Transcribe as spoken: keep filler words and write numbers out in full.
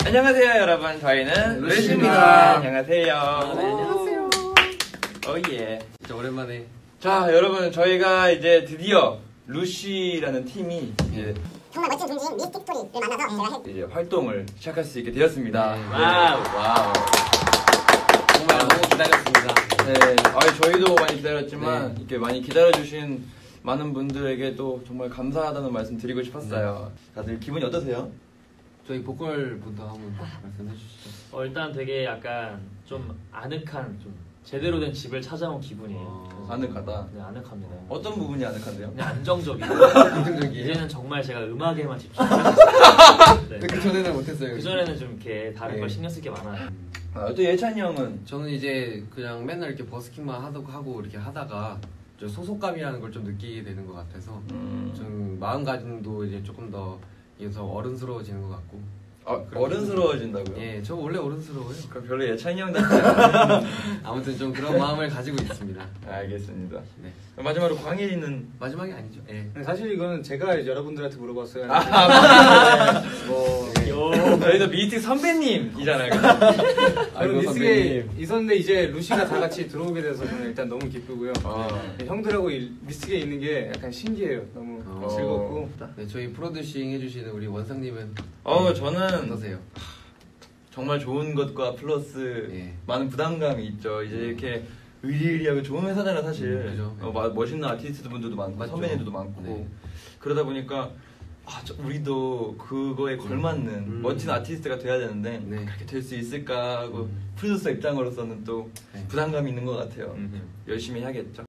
안녕하세요 여러분, 저희는 루시입니다. 안녕하세요. 아, 네, 안녕하세요. 어예. 진짜 오랜만에. 자 여러분, 저희가 이제 드디어 루시라는 팀이 이제 정말 멋진 동지인 미스틱 스토리를 만나서 제가 해 이제 활동을 시작할 수 있게 되었습니다. 네. 와우 와우. 정말 너무 기다렸습니다. 네, 아 저희도 많이 기다렸지만 네. 이렇게 많이 기다려주신 많은 분들에게도 정말 감사하다는 말씀 드리고 싶었어요. 네. 다들 기분이 어떠세요? 저희 보컬부터 한번 말씀해 주시죠. 어, 일단 되게 약간 좀 아늑한, 좀 제대로 된 집을 찾아온 기분이에요. 어, 아늑하다. 네, 아늑합니다. 어떤 부분이 아늑한데요? 그냥 안정적이고 긍정적이에요. 이제는 정말 제가 음악에만 집중할 수 있어요. 네. 그 전에는 못했어요. 그 전에는 좀 이렇게 다른 네. 걸 신경 쓸 게 많아요. 아, 또 예찬이 형은 저는 이제 그냥 맨날 이렇게 버스킹만 하고 하고 이렇게 하다가 저 소속감이라는 걸 좀 느끼게 되는 것 같아서 음... 좀 마음가짐도 이제 조금 더 이게 더 어른스러워지는 것 같고. 아, 어른스러워진다고요? 예, 저 원래 어른스러워요. 그럼 별로 예찬이 형 같지 않아요. 아무튼 좀 그런 마음을 가지고 있습니다. 알겠습니다. 네. 마지막으로 광일이는 마지막이 아니죠. 예. 사실 이거는 제가 이제 여러분들한테 물어봤어요. 아, 뭐 저희도 미스틱 선배님이잖아요. 저는 미스틱에 있었는데 이제 루시가 다 같이 들어오게 돼서 저는 일단 너무 기쁘고요. 아. 네, 형들하고 이 미스틱에 있는 게 약간 신기해요. 너무 어. 즐겁고. 네, 저희 프로듀싱 해주시는 우리 원상님은 어, 저는 어떠세요? 정말 좋은 것과 플러스 예. 많은 부담감이 있죠. 이제 이렇게 의리의리하고 좋은 회사잖아요, 사실. 음, 그죠. 어, 마- 멋있는 아티스트 분들도 많고, 맞죠. 선배님들도 많고. 네. 그러다 보니까 아, 저, 우리도 그거에 걸맞는 음. 멋진 아티스트가 돼야 되는데 네. 그렇게 될 수 있을까 하고 음. 프로듀서 입장으로서는 또 네. 부담감이 있는 것 같아요. 음. 열심히 해야겠죠.